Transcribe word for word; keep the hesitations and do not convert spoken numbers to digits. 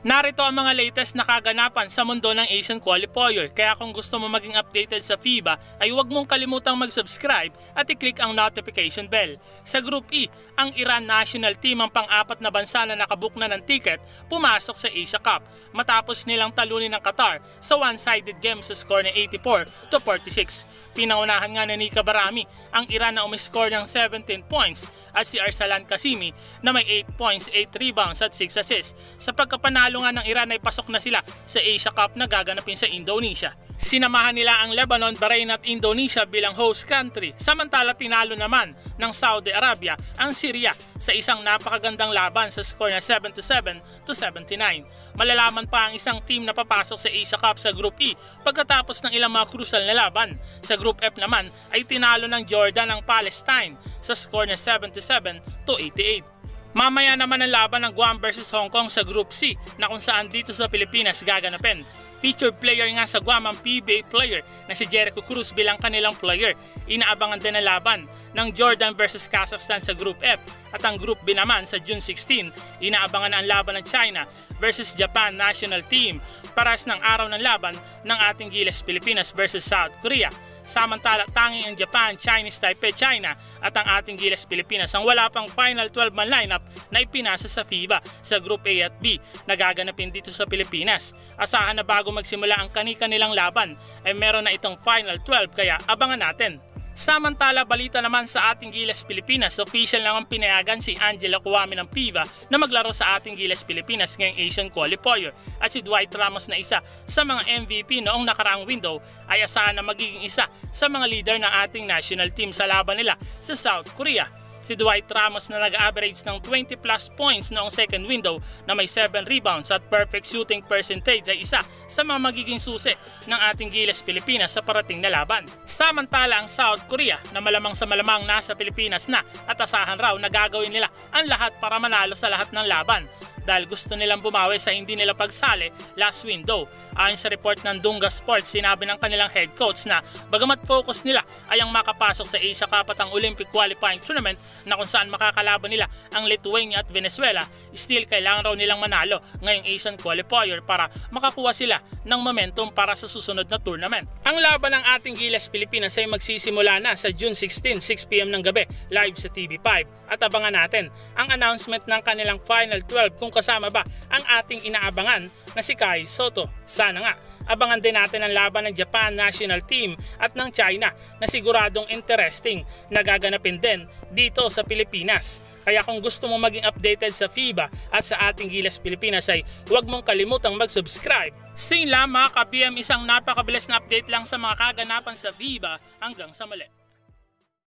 Narito ang mga latest na kaganapan sa mundo ng Asian qualifier, kaya kung gusto mo maging updated sa FIBA ay huwag mong kalimutang mag-subscribe at i-click ang notification bell. Sa Group E, ang Iran national team ang pang-apat na bansa na nakabook na ng ticket pumasok sa Asia Cup matapos nilang talunin ng Qatar sa one-sided game sa score na eighty-four to forty-six. Pinaunahan nga na Nika Barami ang Iran na umiscore ng seventeen points at si Arsalan Qasimi na may eight points, eight rebounds at six assists. Sa pagkapanalo nga ng Iran ay pasok na sila sa Asia Cup na gaganapin sa Indonesia. Sinamahan nila ang Lebanon, Bahrain at Indonesia bilang host country. Samantala tinalo naman ng Saudi Arabia ang Syria sa isang napakagandang laban sa score na seven to seven to seventy-nine. Malalaman pa ang isang team na papasok sa Asia Cup sa Group E pagkatapos ng ilang mga crucial na laban. Sa Group F naman ay tinalo ng Jordan ang Palestine sa score na seven to seven to eighty-eight. Mamaya naman ang laban ng Guam versus Hong Kong sa Group C na kung saan dito sa Pilipinas gaganapin. Featured player nga sa Guam ang P B A player na si Jericho Cruz bilang kanilang player. Inaabangan din ang laban ng Jordan versus Kazakhstan sa Group F at ang Group B naman sa June sixteen. Inaabangan ang laban ng China versus Japan national team. Paras ng araw ng laban ng ating Gilas Pilipinas versus South Korea. Samantala tanging ang Japan, Chinese Taipei, China at ang ating Gilas Pilipinas ang wala pang final twelve man lineup na ipinasa sa FIBA sa Group A at B na gaganapin dito sa Pilipinas. Asahan na bago magsimula ang kani-kanilang laban ay meron na itong final twelve kaya abangan natin. Samantala balita naman sa ating Gilas Pilipinas, official lang ang pinayagan si Angela Kuwami ng FIBA na maglaro sa ating Gilas Pilipinas ngayong Asian qualifier at si Dwight Ramos na isa sa mga M V P noong nakaraang window ay asahan na magiging isa sa mga leader ng ating national team sa laban nila sa South Korea. Si Dwight Ramos na nag-average ng twenty plus points noong second window na may seven rebounds at perfect shooting percentage ay isa sa mga magiging susi ng ating Gilas Pilipinas sa parating na laban. Samantala ang South Korea na malamang sa malamang nasa Pilipinas na at asahan raw na gagawin nila ang lahat para manalo sa lahat ng laban dahil gusto nilang bumawi sa hindi nila pagsali last window. Ayon sa report ng Dunga Sports, sinabi ng kanilang head coach na bagamat focus nila ay ang makapasok sa Asia Cup at ang Olympic qualifying tournament na kung saan makakalaban nila ang Lithuania at Venezuela, still kailangan raw nilang manalo ngayong Asian qualifier para makakuha sila ng momentum para sa susunod na tournament. Ang laban ng ating Gilas Pilipinas ay magsisimula na sa June sixteen, six p m ng gabi live sa T V five at abangan natin ang announcement ng kanilang final twelve kung kasama ba ang ating inaabangan na si Sotto. Sana nga abangan din natin ang laban ng Japan national team at ng China na siguradong interesting na gaganapin din dito sa Pilipinas. Kaya kung gusto mo maging updated sa FIBA at sa ating Gilas Pilipinas ay huwag mong kalimutang mag-subscribe. Same lang mga ka-B M, isang napakabilis na update lang sa mga kaganapan sa FIBA. Hanggang sa muli.